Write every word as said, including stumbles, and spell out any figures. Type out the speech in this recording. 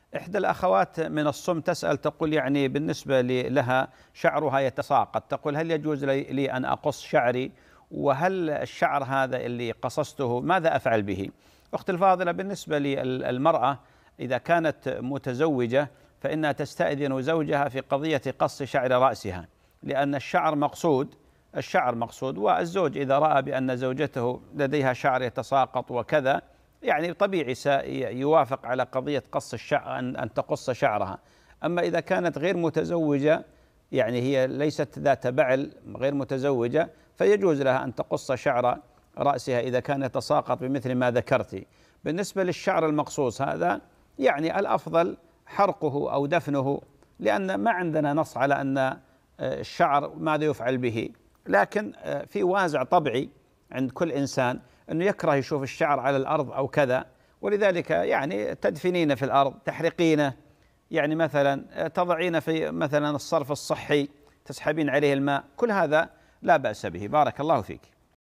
إحدى الأخوات من الصم تسأل تقول يعني بالنسبة لها شعرها يتساقط، تقول هل يجوز لي, لي أن أقص شعري؟ وهل الشعر هذا اللي قصصته ماذا أفعل به؟ أختي الفاضلة، بالنسبة للمرأة إذا كانت متزوجة فإنها تستأذن زوجها في قضية قص شعر رأسها، لأن الشعر مقصود الشعر مقصود والزوج إذا رأى بأن زوجته لديها شعر يتساقط وكذا يعني طبيعي سيوافق على قضية قص الشعر، أن أن تقص شعرها. أما إذا كانت غير متزوجة، يعني هي ليست ذات بعل، غير متزوجة، فيجوز لها أن تقص شعر رأسها إذا كان يتساقط بمثل ما ذكرت. بالنسبة للشعر المقصوص هذا يعني الأفضل حرقه أو دفنه، لأن ما عندنا نص على أن الشعر ماذا يفعل به، لكن في وازع طبيعي عند كل إنسان أنه يكره يشوف الشعر على الأرض أو كذا، ولذلك يعني تدفنينه في الأرض، تحرقينه، يعني مثلا تضعين في مثلا الصرف الصحي تسحبين عليه الماء، كل هذا لا بأس به. بارك الله فيك.